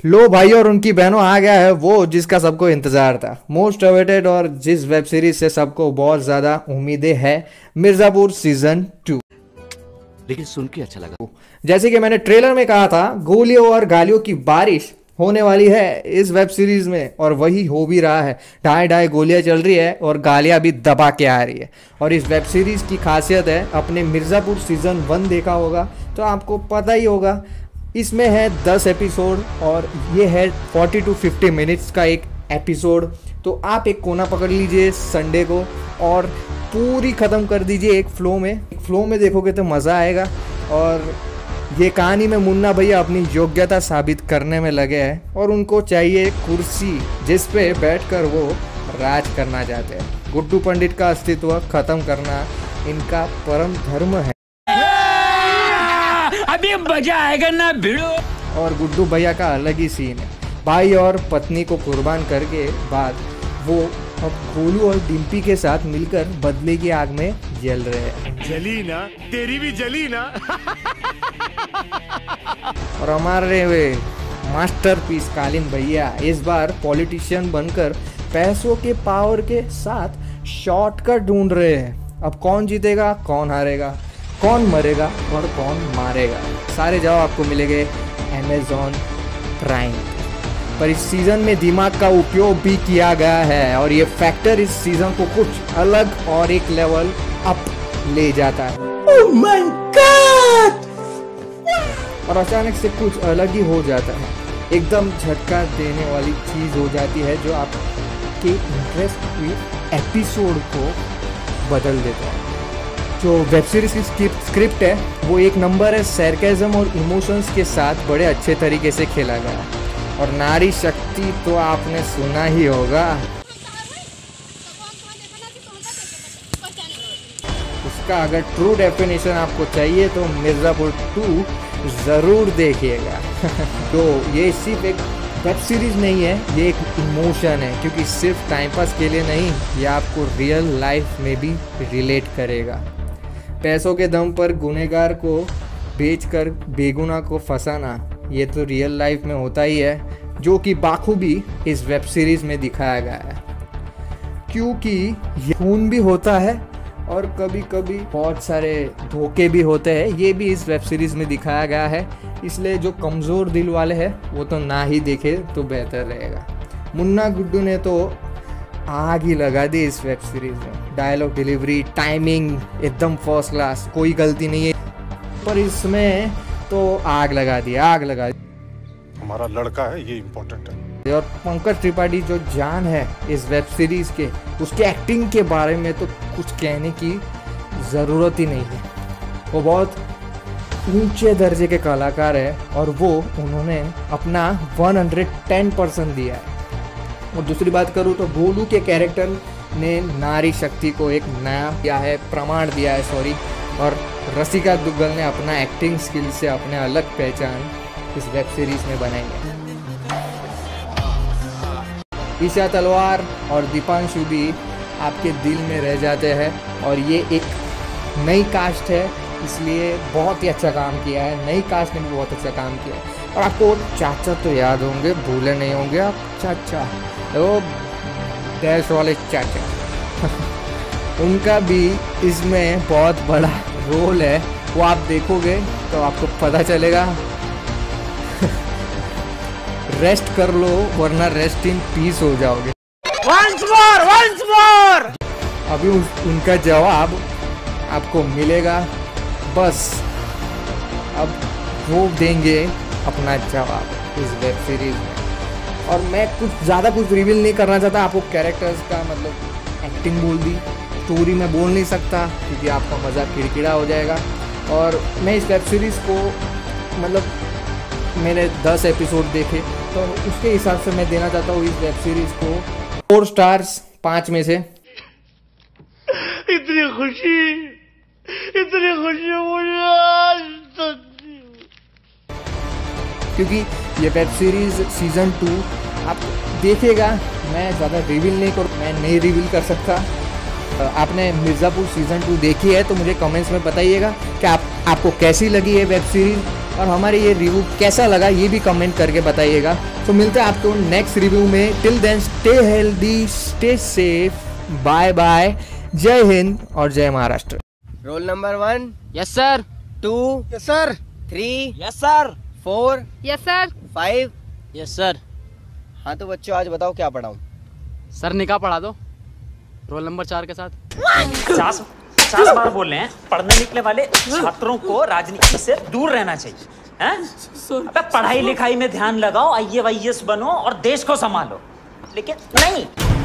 लो भाई और उनकी बहनों, आ गया है वो जिसका सबको इंतजार था, मोस्ट अवेटेड और जिस वेब सीरीज से सबको बहुत ज्यादा उम्मीदें हैं, मिर्जापुर सीजन 2। लेकिन सुन के अच्छा लगा। जैसे कि मैंने ट्रेलर में कहा था, गोलियों और गालियों की बारिश होने वाली है इस वेब सीरीज में, और वही हो भी रहा है। ढाई ढाई गोलियां चल रही है और गालियां भी दबा के आ रही है। और इस वेब सीरीज की खासियत है, अपने मिर्जापुर सीजन 1 देखा होगा तो आपको पता ही होगा, इसमें है 10 एपिसोड और ये है 40 to 50 मिनट्स का एक एपिसोड। तो आप एक कोना पकड़ लीजिए संडे को और पूरी ख़त्म कर दीजिए एक फ्लो में देखोगे तो मज़ा आएगा। और ये कहानी में मुन्ना भैया अपनी योग्यता साबित करने में लगे हैं और उनको चाहिए कुर्सी जिस पे बैठकर वो राज करना चाहते हैं। गुड्डू पंडित का अस्तित्व खत्म करना इनका परम धर्म है। अभी मजा आएगा ना भिड़ो। और गुड्डू भैया का अलग ही सीन है। भाई और पत्नी को कुर्बान करके बाद वो अब गोलू और डिम्पी के साथ मिलकर बदले की आग में जल रहे हैं। जली ना, तेरी भी जली ना। और हमारे वे मास्टरपीस कालीन भैया इस बार पॉलिटिशियन बनकर पैसों के पावर के साथ शॉर्टकट ढूंढ रहे हैं। अब कौन जीतेगा, कौन हारेगा, कौन मरेगा और कौन मारेगा, सारे जवाब आपको मिलेंगे Amazon प्राइम पर। इस सीजन में दिमाग का उपयोग भी किया गया है और ये फैक्टर इस सीजन को कुछ अलग और एक लेवल अप ले जाता है। Oh my God! और अचानक से कुछ अलग ही हो जाता है, एकदम झटका देने वाली चीज हो जाती है जो आपके इंटरेस्ट के एपिसोड को बदल देता है। जो वेब सीरीज की स्क्रिप्ट है वो एक नंबर है, सरकाज़म और इमोशंस के साथ बड़े अच्छे तरीके से खेला गया। और नारी शक्ति तो आपने सुना ही होगा, उसका अगर ट्रू डेफिनेशन आपको चाहिए तो मिर्जापुर 2 ज़रूर देखिएगा। तो ये सिर्फ एक वेब सीरीज नहीं है, ये एक इमोशन है, क्योंकि सिर्फ टाइम पास के लिए नहीं, ये आपको रियल लाइफ में भी रिलेट करेगा। पैसों के दम पर गुनहगार को बेचकर बेगुनाह को फंसाना, ये तो रियल लाइफ में होता ही है, जो कि बाखूबी इस वेब सीरीज में दिखाया गया है। क्योंकि ये खून भी होता है और कभी कभी बहुत सारे धोखे भी होते हैं, ये भी इस वेब सीरीज में दिखाया गया है। इसलिए जो कमज़ोर दिल वाले हैं वो तो ना ही देखे तो बेहतर रहेगा। मुन्ना गुड्डू ने तो आग ही लगा दी इस वेब सीरीज में। डायलॉग डिलीवरी, टाइमिंग एकदम फर्स्ट क्लास, कोई गलती नहीं है, पर इसमें तो आग लगा दी। हमारा लड़का है, ये इम्पोर्टेंट है। और पंकज त्रिपाठी जो जान है इस वेब सीरीज के, उसके एक्टिंग के बारे में तो कुछ कहने की ज़रूरत ही नहीं है। वो बहुत ऊंचे दर्जे के कलाकार है और वो उन्होंने अपना 110% दिया है। और दूसरी बात करूँ तो गोलू के कैरेक्टर ने नारी शक्ति को एक नया प्रमाण दिया है। और रसिका दुग्गल ने अपना एक्टिंग स्किल से अपने अलग पहचान इस वेब सीरीज में बनाई है। ईशा तलवार और दीपांशु भी आपके दिल में रह जाते हैं। और ये एक नई कास्ट है, इसलिए बहुत ही अच्छा काम किया है। नई कास्ट ने भी बहुत अच्छा काम किया है। और आपको चाचा तो याद होंगे, भूले नहीं होंगे आप, चाचा वो डैश वाले चाचा उनका भी इसमें बहुत बड़ा रोल है। वो आप देखोगे तो आपको पता चलेगा। रेस्ट कर लो वरना रेस्ट इन पीस हो जाओगे। Once more! अभी उनका जवाब आपको मिलेगा, बस अब वो देंगे अपना जवाब इस वेब सीरीज में। और मैं कुछ रिवील नहीं करना चाहता। आपको कैरेक्टर्स का मतलब एक्टिंग बोल दी, स्टोरी में बोल नहीं सकता क्योंकि आपका मज़ा किरकिरा हो जाएगा। और मैं इस वेब सीरीज़ को मतलब मैंने 10 एपिसोड देखे तो उसके हिसाब से मैं देना चाहता हूँ इस वेब सीरीज़ को 4 स्टार्स 5 में से। इतनी खुशी मुझे, क्योंकि ये वेब सीरीज़ सीज़न 2 आप देखिएगा। मैं ज़्यादा रिवील नहीं कर सकता। आपने मिर्ज़ापुर सीज़न 2 देखी है तो मुझे कमेंट्स में बताइएगा कि आपको कैसी लगी है वेब सीरीज़। और हमारे ये रिव्यू कैसा लगा ये भी कमेंट करके बताइएगा। तो मिलते हैं आपको नेक्स्ट रिव्यू में। Till then stay healthy, stay safe, bye bye, जय हिंद और जय Maharashtra. Roll number 1, yes sir, 2, yes sir, 3, yes sir, 4, yes sir, 5। Yes sir. हाँ तो बच्चों आज बताओ क्या पढ़ाऊँ? सर निकाह पढ़ा दो रोल नंबर 4 के साथ। 50 बार बोल रहे हैं पढ़ने निकले वाले छात्रों को राजनीति से दूर रहना चाहिए हैं? अबे पढ़ाई लिखाई में ध्यान लगाओ, IAS बनो और देश को संभालो, लेकिन नहीं।